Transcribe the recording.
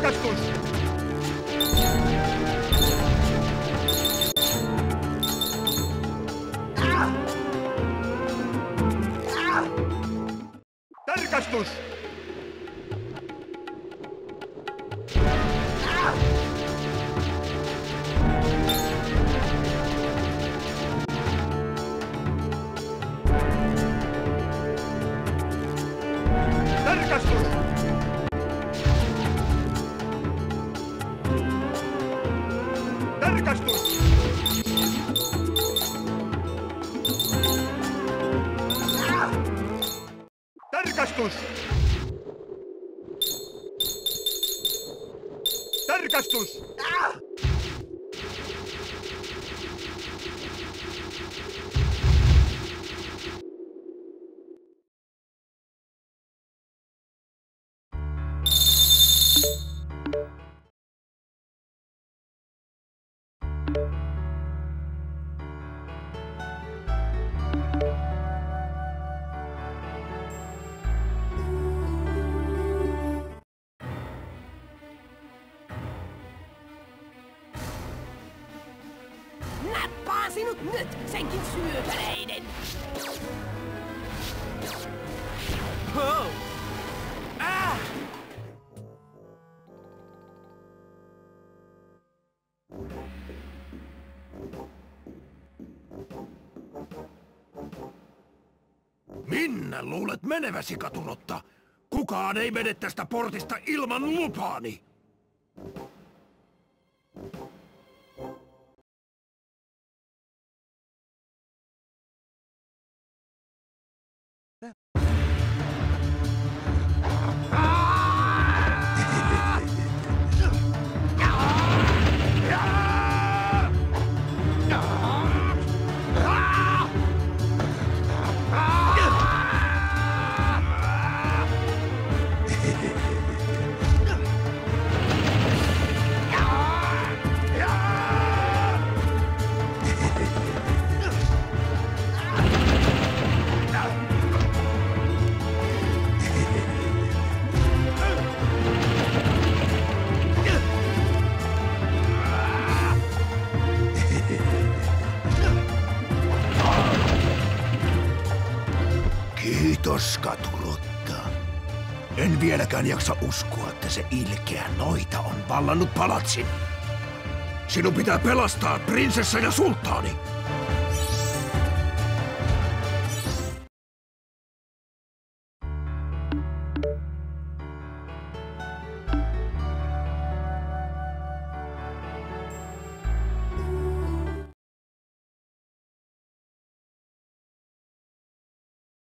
Tarkastus! Tarkastus! Tarkastus! Tarkastus! Tarkastus! Tarkastus! Nappaan sinut nyt, senkin syöpäreiden! Oh. Minne luulet meneväsi, katurotta? Kukaan ei mene tästä portista ilman lupaani! Kiitos, katurotta. En vieläkään jaksa uskoa, että se ilkeä noita on vallannut palatsin. Sinun pitää pelastaa prinsessa ja sulttaani.